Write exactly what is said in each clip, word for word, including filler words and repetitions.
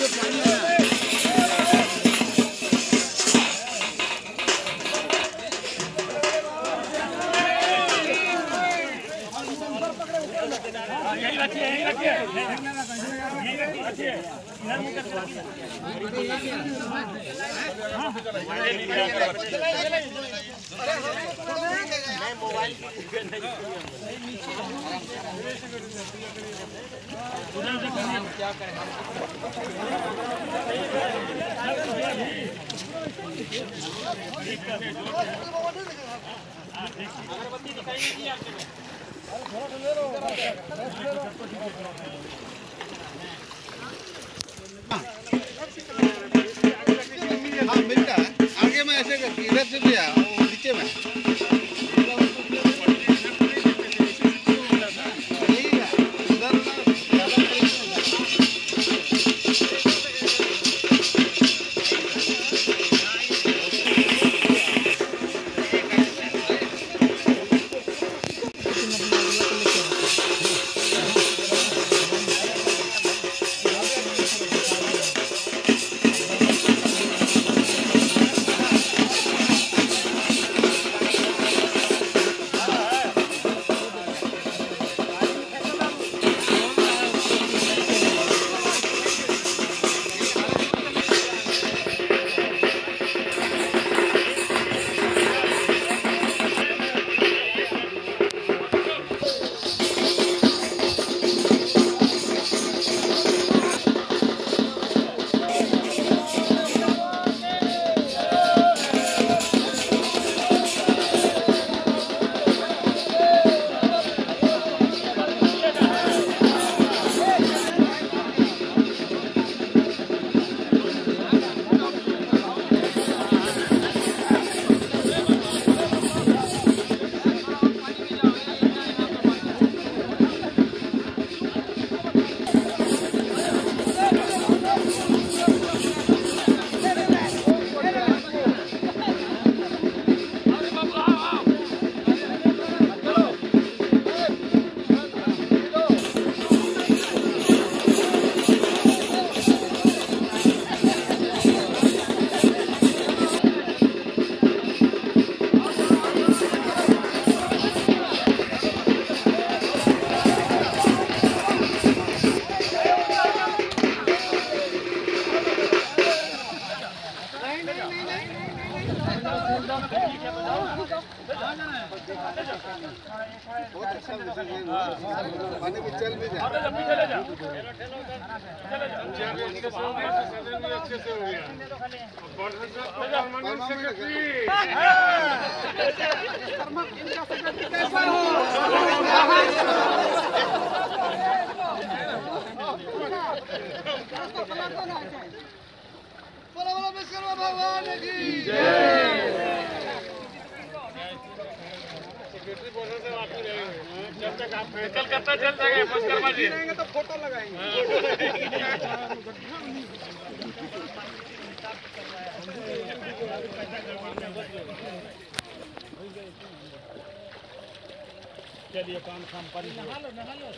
हाँ मिलता है आगे में ऐसे करके इधर से भी है नीचे में पानी में चल भी जा अच्छे से हो गया विश्वकर्मा भगवान की जय। सेक्रेटरी बोल रहे थे आप ही रहेंगे जब तक आप फैसल करता चल जाएंगे विश्वकर्मा जी रहेंगे तो फोटो लगाएंगे चलिए काम काम पर नहा लो नहा लो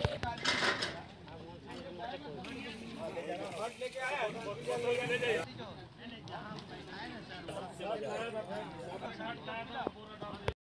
लेके आया ले जाइए